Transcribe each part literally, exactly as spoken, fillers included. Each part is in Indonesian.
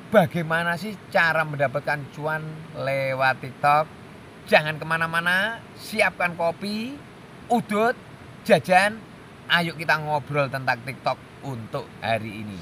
Bagaimana sih cara mendapatkan cuan lewat TikTok? Jangan kemana-mana, siapkan kopi, udut, jajan. Ayo kita ngobrol tentang TikTok untuk hari ini.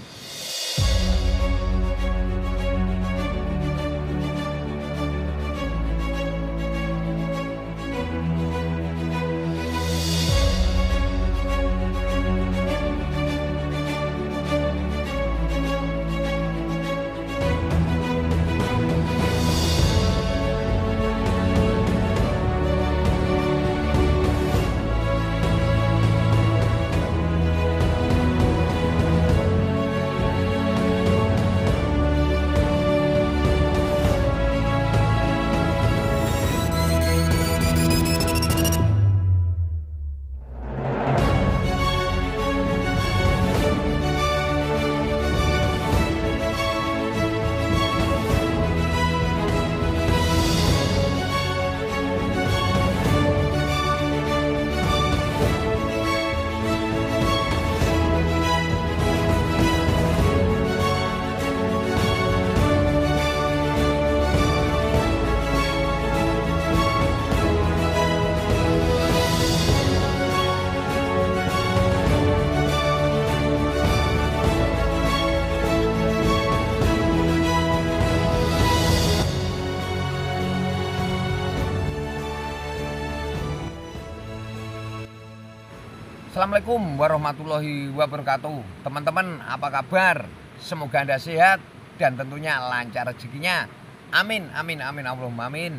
Assalamualaikum warahmatullahi wabarakatuh. Teman-teman, apa kabar? Semoga Anda sehat dan tentunya lancar rezekinya. Amin, amin, amin, Allahumma amin.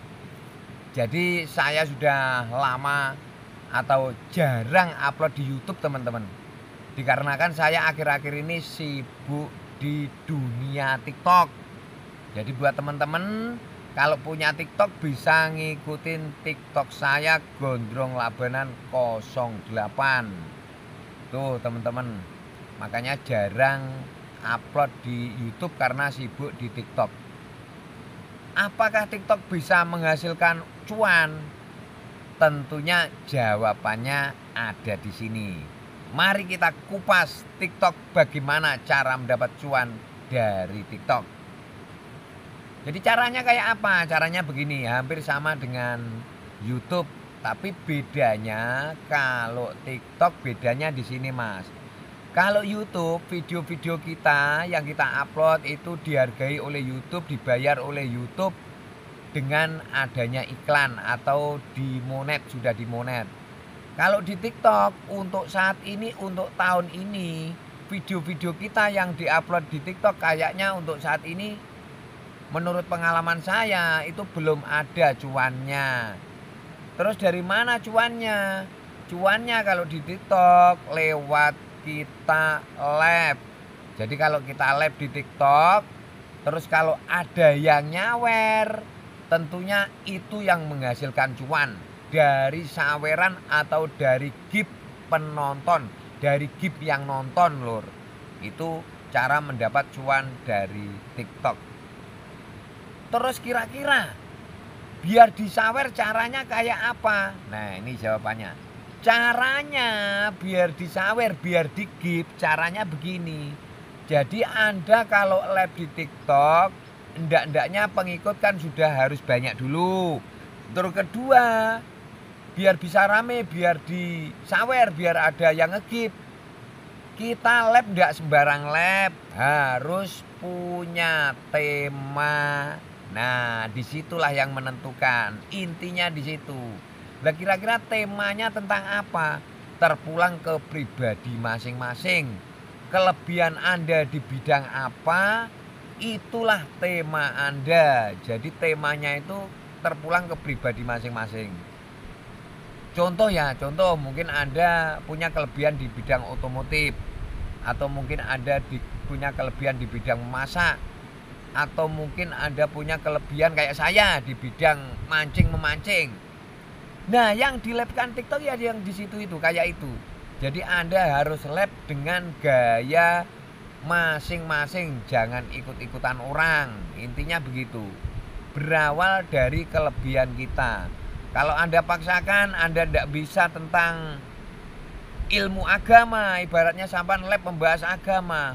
Jadi saya sudah lama atau jarang upload di YouTube, teman-teman. Dikarenakan saya akhir-akhir ini sibuk di dunia TikTok. Jadi buat teman-teman, kalau punya TikTok bisa ngikutin TikTok saya Gondrong Labanan nol delapan. Tuh teman-teman, makanya jarang upload di YouTube karena sibuk di TikTok. Apakah TikTok bisa menghasilkan cuan? Tentunya jawabannya ada di sini. Mari kita kupas TikTok, bagaimana cara mendapat cuan dari TikTok. Jadi caranya kayak apa? Caranya begini, hampir sama dengan YouTube, tapi bedanya kalau TikTok bedanya di sini, Mas. Kalau YouTube, video-video kita yang kita upload itu dihargai oleh YouTube, dibayar oleh YouTube dengan adanya iklan atau dimonet, sudah dimonet. Kalau di TikTok untuk saat ini, untuk tahun ini, video-video kita yang diupload di TikTok kayaknya untuk saat ini menurut pengalaman saya itu belum ada cuannya. Terus dari mana cuannya? Cuannya kalau di TikTok lewat kita live. Jadi kalau kita live di TikTok, terus kalau ada yang nyawer, tentunya itu yang menghasilkan cuan dari saweran atau dari gift penonton, dari gift yang nonton, lur. Itu cara mendapat cuan dari TikTok. Terus kira-kira biar disawer caranya kayak apa? Nah, ini jawabannya. Caranya biar disawer, biar digip, caranya begini. Jadi Anda kalau live di TikTok, endak-endaknya pengikut kan sudah harus banyak dulu. Terus kedua, biar bisa rame, biar disawer, biar ada yang ngegip. Kita live enggak sembarang live, harus punya tema. Nah, disitulah yang menentukan. Intinya di situ. Nah, kira-kira temanya tentang apa? Terpulang ke pribadi masing-masing. Kelebihan Anda di bidang apa? Itulah tema Anda. Jadi temanya itu terpulang ke pribadi masing-masing. Contoh ya, contoh mungkin Anda punya kelebihan di bidang otomotif, atau mungkin Anda di, punya kelebihan di bidang memasak, atau mungkin Anda punya kelebihan kayak saya di bidang mancing-memancing. Nah, yang di live-kan TikTok ya yang di situ itu kayak itu. Jadi Anda harus live dengan gaya masing-masing, jangan ikut-ikutan orang. Intinya begitu. Berawal dari kelebihan kita. Kalau Anda paksakan, Anda tidak bisa tentang ilmu agama, ibaratnya sampai live membahas agama,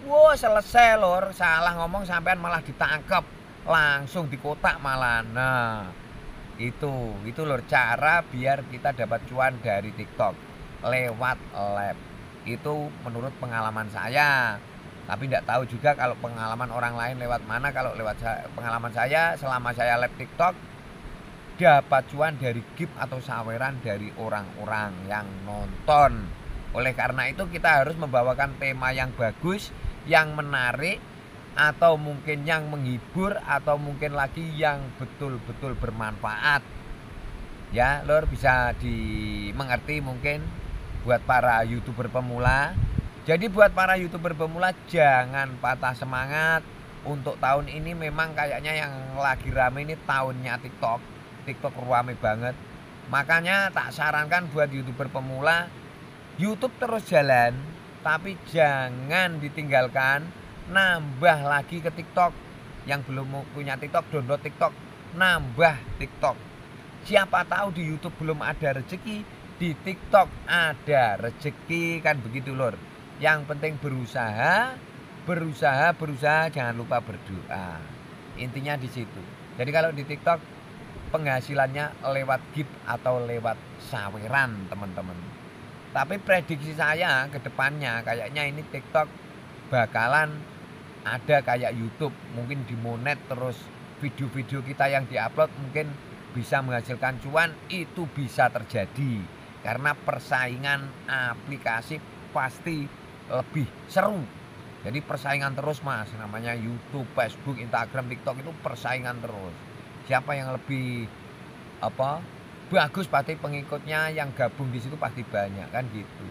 Wah, selesai lor, salah ngomong sampean malah ditangkap, langsung dikotak malah. Nah, itu, itu lor cara biar kita dapat cuan dari TikTok lewat lab. Itu menurut pengalaman saya. Tapi tidak tahu juga kalau pengalaman orang lain lewat mana. Kalau lewat pengalaman saya, selama saya lab TikTok, dapat cuan dari gift atau saweran dari orang-orang yang nonton. Oleh karena itu kita harus membawakan tema yang bagus, yang menarik, atau mungkin yang menghibur, atau mungkin lagi yang betul-betul bermanfaat. Ya, lor bisa dimengerti mungkin buat para YouTuber pemula. Jadi buat para YouTuber pemula jangan patah semangat. Untuk tahun ini memang kayaknya yang lagi rame ini tahunnya TikTok. TikTok rame banget. Makanya tak sarankan buat YouTuber pemula, YouTube terus jalan, tapi jangan ditinggalkan, nambah lagi ke TikTok. Yang belum punya TikTok, download TikTok, nambah TikTok. Siapa tahu di YouTube belum ada rezeki, di TikTok ada rezeki, kan begitu lor. Yang penting berusaha, berusaha, berusaha, jangan lupa berdoa. Intinya di situ. Jadi kalau di TikTok penghasilannya lewat gift atau lewat saweran teman-teman. Tapi prediksi saya ke depannya kayaknya ini TikTok bakalan ada kayak YouTube, mungkin dimonet terus video-video kita yang diupload mungkin bisa menghasilkan cuan, itu bisa terjadi karena persaingan aplikasi pasti lebih seru. Jadi persaingan terus mas, namanya YouTube, Facebook, Instagram, TikTok itu persaingan terus. Siapa yang lebih apa bagus pasti pengikutnya yang gabung di situ pasti banyak kan gitu.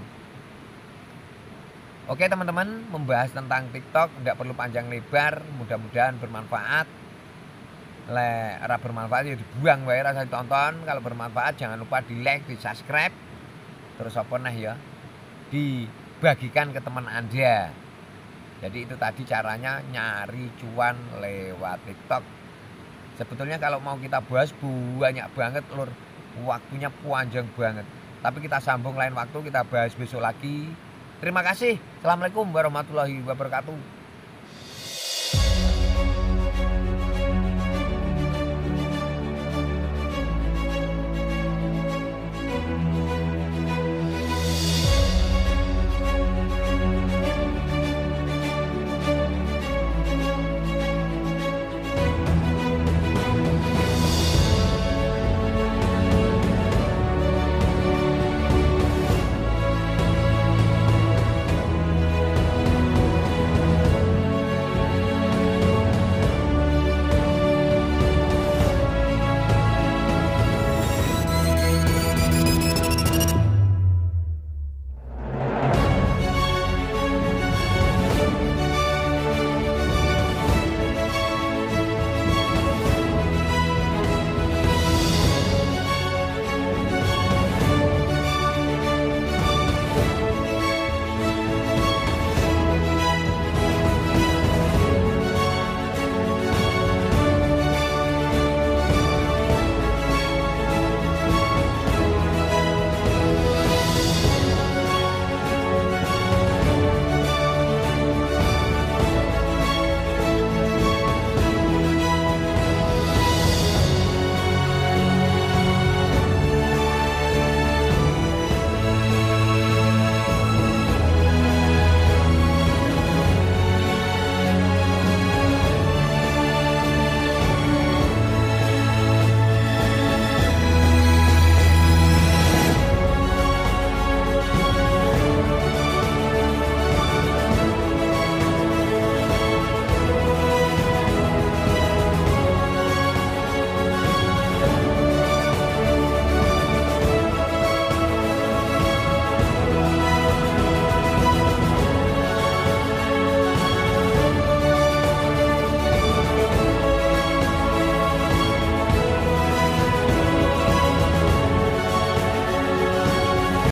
Oke teman-teman, membahas tentang TikTok tidak perlu panjang lebar, mudah-mudahan bermanfaat. Le, ora bermanfaat ya dibuang wae, rasa ditonton. Kalau bermanfaat jangan lupa di like, di subscribe. Terus apa nah ya? Dibagikan ke teman Anda. Jadi itu tadi caranya nyari cuan lewat TikTok. Sebetulnya kalau mau kita bahas banyak banget lur. Waktunya panjang banget. Tapi kita sambung lain waktu, kita bahas besok lagi. Terima kasih. Assalamualaikum warahmatullahi wabarakatuh.